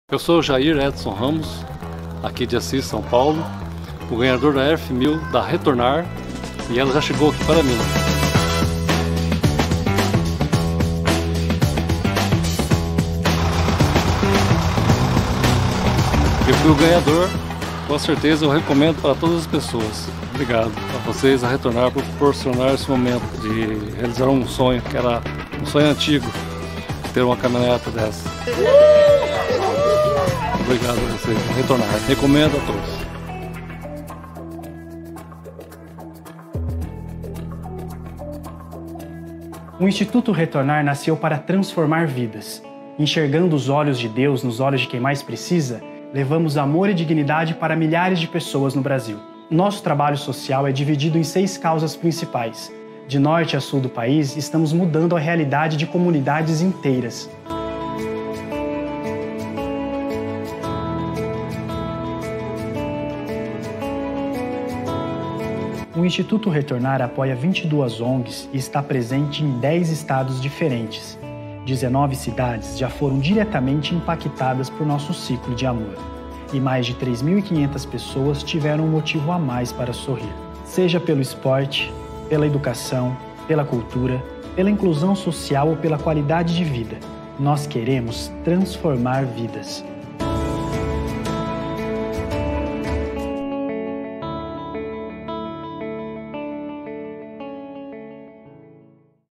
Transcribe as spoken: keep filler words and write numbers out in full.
Eu sou o Jair Edson Ramos, aqui de Assis, São Paulo, o ganhador da F mil da Retornar, e ela já chegou aqui para mim. Eu fui o ganhador, com certeza eu recomendo para todas as pessoas. Obrigado a vocês, a Retornar, por proporcionar esse momento de realizar um sonho, que era um sonho antigo, ter uma caminhoneta dessa. Obrigado a vocês, a Retornar. Recomendo a todos. O Instituto Retornar nasceu para transformar vidas. Enxergando os olhos de Deus nos olhos de quem mais precisa, levamos amor e dignidade para milhares de pessoas no Brasil. Nosso trabalho social é dividido em seis causas principais. De norte a sul do país, estamos mudando a realidade de comunidades inteiras. O Instituto Retornar apoia vinte e duas O N Gs e está presente em dez estados diferentes. dezenove cidades já foram diretamente impactadas por nosso ciclo de amor. E mais de três mil e quinhentas pessoas tiveram um motivo a mais para sorrir. Seja pelo esporte, pela educação, pela cultura, pela inclusão social ou pela qualidade de vida. Nós queremos transformar vidas.